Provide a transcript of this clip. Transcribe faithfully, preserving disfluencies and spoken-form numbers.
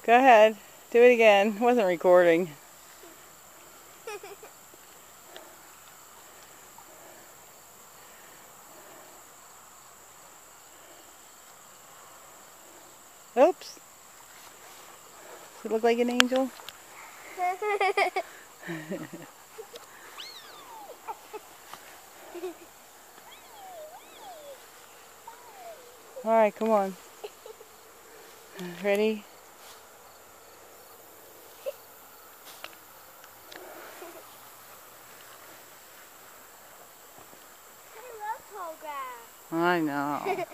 Go ahead. Do it again. I wasn't recording. Oops. Does it look like an angel? Alright, come on. Ready? I know.